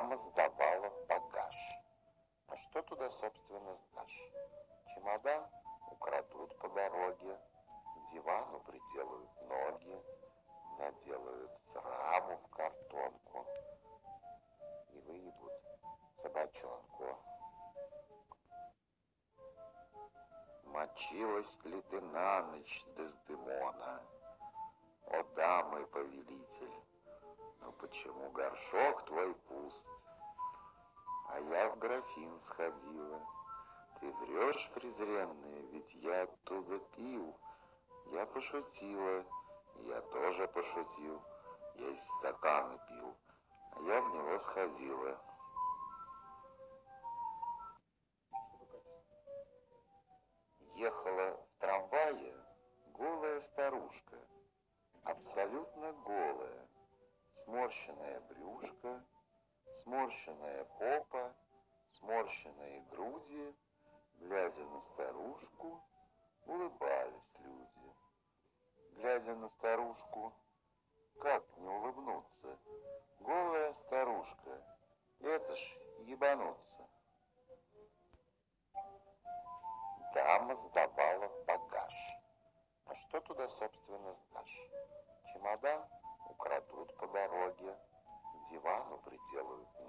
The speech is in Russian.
Дама сдавала в багаж. А что туда, собственно, сдашь? Чемодан украдут по дороге, к дивану приделают ноги, наделают сраму в картонку и выебут собачонку. Мочилась ли ты на ночь, Дездемона? О, да, мой повелитель, но почему горшок твой пуст? А я в графин сходила. Ты врешь, презренная, ведь я оттуда пил. Я пошутила, я тоже пошутил. Я из стакана пил, а я в него сходила. Ехала в трамвае голая старушка, абсолютно голая, сморщенное брюшко, сморщенная попа, сморщенные груди. Глядя на старушку, улыбались люди. Глядя на старушку, как не улыбнуться? Голая старушка, это ж ебануться. Дама сдавала в багаж. А что туда, собственно, сдашь? Чемодан украдут по дороге, к дивану приделают